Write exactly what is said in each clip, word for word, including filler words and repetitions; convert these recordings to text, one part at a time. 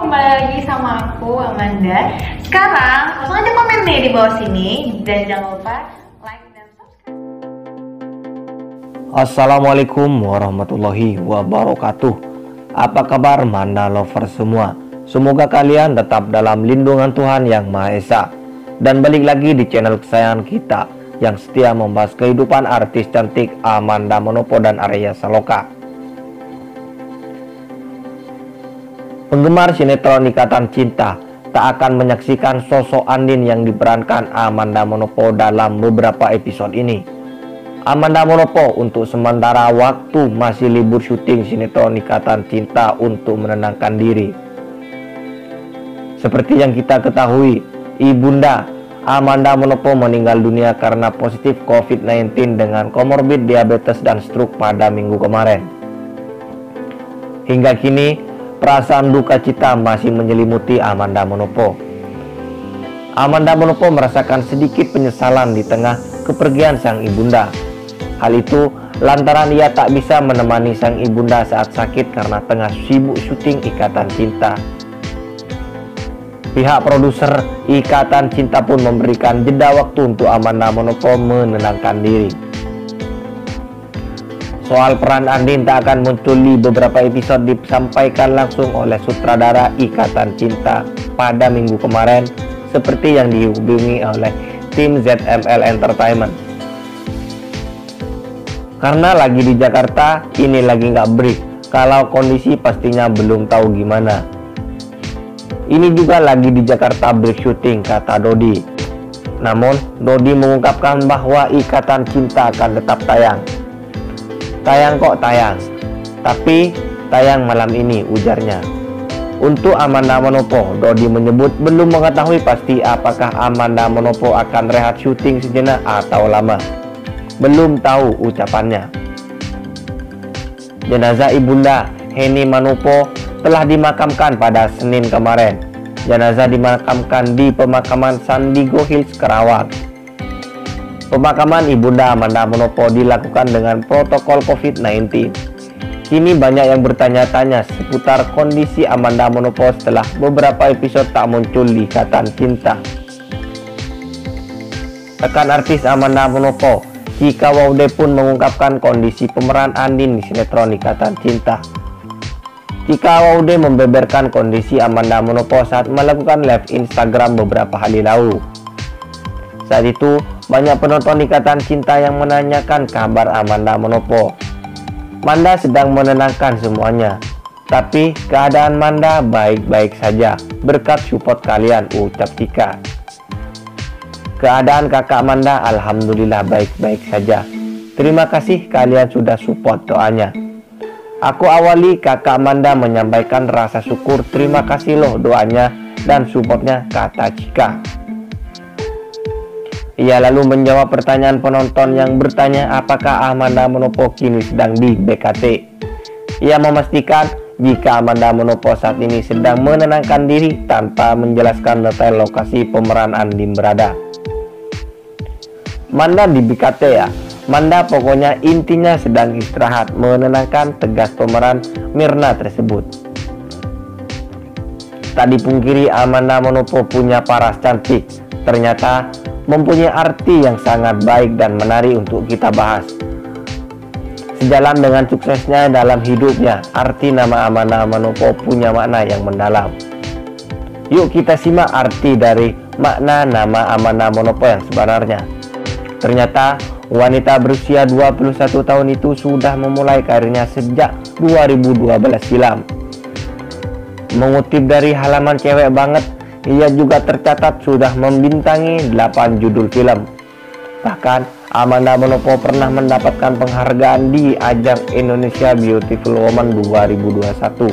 Kembali lagi sama aku, Amanda. Sekarang langsung aja komen nih di bawah sini. Dan jangan lupa like dan subscribe. Assalamualaikum warahmatullahi wabarakatuh. Apa kabar Manda lover semua? Semoga kalian tetap dalam lindungan Tuhan Yang Maha Esa. Dan balik lagi di channel kesayangan kita yang setia membahas kehidupan artis cantik Amanda Manopo dan Arya Saloka. Penggemar sinetron Ikatan Cinta tak akan menyaksikan sosok Andin yang diperankan Amanda Manopo dalam beberapa episode ini. Amanda Manopo untuk sementara waktu masih libur syuting sinetron Ikatan Cinta untuk menenangkan diri. Seperti yang kita ketahui, Ibunda Amanda Manopo meninggal dunia karena positif covid sembilan belas dengan komorbid diabetes dan stroke pada minggu kemarin. Hingga kini, perasaan duka cita masih menyelimuti Amanda Manopo. Amanda Manopo merasakan sedikit penyesalan di tengah kepergian sang ibunda. Hal itu lantaran ia tak bisa menemani sang ibunda saat sakit karena tengah sibuk syuting Ikatan Cinta. Pihak produser Ikatan Cinta pun memberikan jeda waktu untuk Amanda Manopo menenangkan diri. Soal peran Andin tak akan muncul di beberapa episode disampaikan langsung oleh sutradara Ikatan Cinta pada minggu kemarin, seperti yang dihubungi oleh tim Z M L Entertainment. Karena lagi di Jakarta, ini lagi nggak break. Kalau kondisi pastinya belum tahu gimana. Ini juga lagi di Jakarta break syuting, kata Dodi. Namun, Dodi mengungkapkan bahwa Ikatan Cinta akan tetap tayang. Tayang kok tayang, tapi tayang malam ini, ujarnya. Untuk Amanda Manopo, Dodi menyebut belum mengetahui pasti apakah Amanda Manopo akan rehat syuting sejenak atau lama. Belum tahu ucapannya. Jenazah ibunda Henny Manopo telah dimakamkan pada Senin kemarin. Jenazah dimakamkan di pemakaman Sandigo Hills, Karawang. Pemakaman ibunda Amanda Manopo dilakukan dengan protokol covid sembilan belas. Kini banyak yang bertanya-tanya seputar kondisi Amanda Manopo setelah beberapa episode tak muncul di Ikatan Cinta. Rekan artis Amanda Manopo, Chika Waude pun mengungkapkan kondisi pemeran Andin di sinetron Ikatan Cinta. Chika Waude membeberkan kondisi Amanda Manopo saat melakukan live Instagram beberapa hari lalu. Saat itu, banyak penonton Ikatan Cinta yang menanyakan kabar Amanda Manopo. Manda sedang menenangkan semuanya, tapi keadaan Manda baik-baik saja berkat support kalian, ucap Chika. Keadaan kakak Manda alhamdulillah baik-baik saja. Terima kasih kalian sudah support doanya. Aku awali kakak Amanda menyampaikan rasa syukur, terima kasih loh doanya dan supportnya, kata Chika. Ia lalu menjawab pertanyaan penonton yang bertanya apakah Amanda Manopo kini sedang di B K T. Ia memastikan jika Amanda Manopo saat ini sedang menenangkan diri tanpa menjelaskan detail lokasi pemeran Andin berada. Manda di B K T ya? Manda pokoknya intinya sedang istirahat, menenangkan, tegas pemeran Mirna tersebut. Tak dipungkiri Amanda Manopo punya paras cantik. Ternyata mempunyai arti yang sangat baik dan menarik untuk kita bahas. Sejalan dengan suksesnya dalam hidupnya, arti nama Amanda Manopo punya makna yang mendalam. Yuk kita simak arti dari makna nama Amanda Manopo yang sebenarnya. Ternyata wanita berusia dua puluh satu tahun itu sudah memulai karirnya sejak dua ribu dua belas silam. Mengutip dari halaman Cewek Banget, ia juga tercatat sudah membintangi delapan judul film. Bahkan Amanda Manopo pernah mendapatkan penghargaan di ajang Indonesia Beautiful Woman dua ribu dua puluh satu.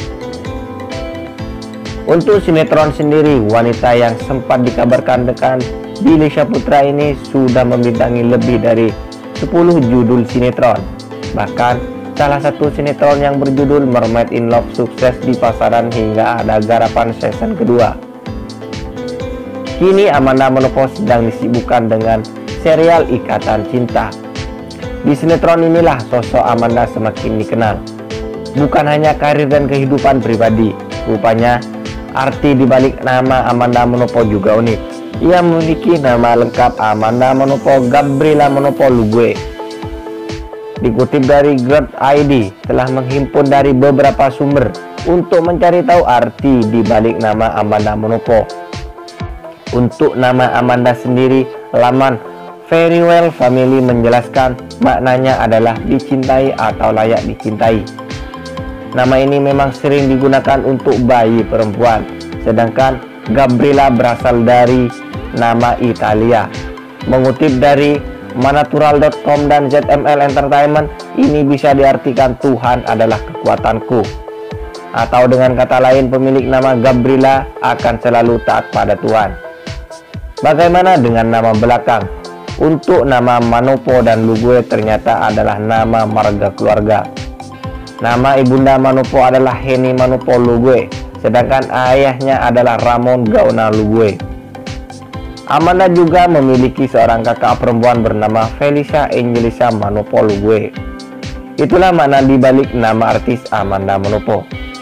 Untuk sinetron sendiri, wanita yang sempat dikabarkan dengan Billy Syahputra ini sudah membintangi lebih dari sepuluh judul sinetron. Bahkan salah satu sinetron yang berjudul Mermaid in Love sukses di pasaran hingga ada garapan season kedua. Kini Amanda Manopo sedang disibukkan dengan serial Ikatan Cinta. Di sinetron inilah sosok Amanda semakin dikenal. Bukan hanya karir dan kehidupan pribadi, rupanya Arti dibalik nama Amanda Manopo juga unik. Ia memiliki nama lengkap Amanda Manopo Gabriela Manopo Lugue. Dikutip dari Grab I D, telah menghimpun dari beberapa sumber untuk mencari tahu arti dibalik nama Amanda Manopo. Untuk nama Amanda sendiri, laman Very Well Family menjelaskan maknanya adalah dicintai atau layak dicintai. Nama ini memang sering digunakan untuk bayi perempuan, sedangkan Gabriela berasal dari nama Italia. Mengutip dari manatural dot com dan Z M L Entertainment, ini bisa diartikan Tuhan adalah kekuatanku. Atau dengan kata lain, pemilik nama Gabriela akan selalu taat pada Tuhan. Bagaimana dengan nama belakang? Untuk nama Manopo dan Lugue ternyata adalah nama marga keluarga. Nama ibunda Manopo adalah Heni Manopo Lugue, sedangkan ayahnya adalah Ramon Gaona Lugue. Amanda juga memiliki seorang kakak perempuan bernama Felicia Angelisa Manopo Lugue. Itulah makna dibalik nama artis Amanda Manopo.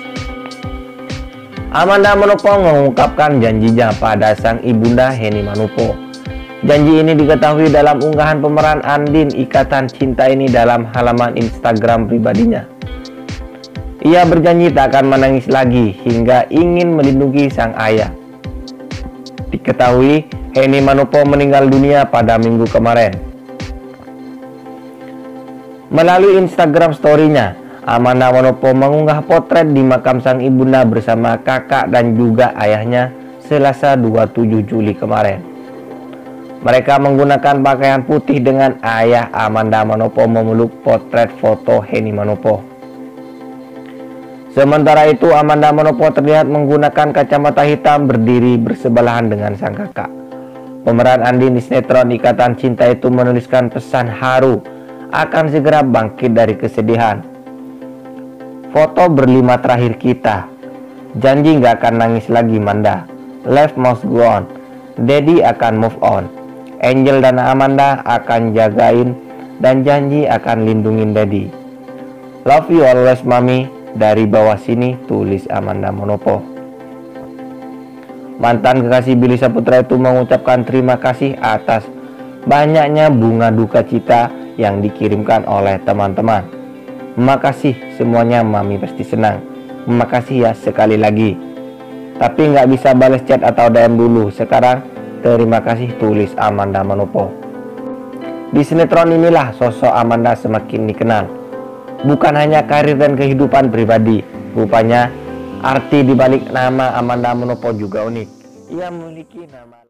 Amanda Manopo mengungkapkan janjinya pada sang ibunda Heni Manopo. Janji ini diketahui dalam unggahan pemeran Andin Ikatan Cinta ini dalam halaman Instagram pribadinya. Ia berjanji tak akan menangis lagi hingga ingin melindungi sang ayah. Diketahui Heni Manopo meninggal dunia pada minggu kemarin. Melalui Instagram story-nya, Amanda Manopo mengunggah potret di makam sang ibunda bersama kakak dan juga ayahnya Selasa dua puluh tujuh Juli kemarin. Mereka menggunakan pakaian putih dengan ayah Amanda Manopo memeluk potret foto Heni Manopo. Sementara itu, Amanda Manopo terlihat menggunakan kacamata hitam berdiri bersebelahan dengan sang kakak. Pemeran Andin di sinetron Ikatan Cinta itu menuliskan pesan haru akan segera bangkit dari kesedihan. Foto berlima terakhir kita. Janji gak akan nangis lagi Manda. Life must go on. Daddy akan move on. Angel dan Amanda akan jagain dan janji akan lindungin Daddy. Love you always Mami. Dari bawah sini tulis Amanda Manopo. Mantan kekasih Billy Saputra itu mengucapkan terima kasih atas banyaknya bunga duka cita yang dikirimkan oleh teman-teman. Makasih semuanya, Mami pasti senang. Makasih ya sekali lagi. Tapi nggak bisa balas chat atau D M dulu. Sekarang terima kasih, tulis Amanda Manopo. Di sinetron inilah sosok Amanda semakin dikenal. Bukan hanya karir dan kehidupan pribadi, rupanya arti dibalik nama Amanda Manopo juga unik. Ia memiliki nama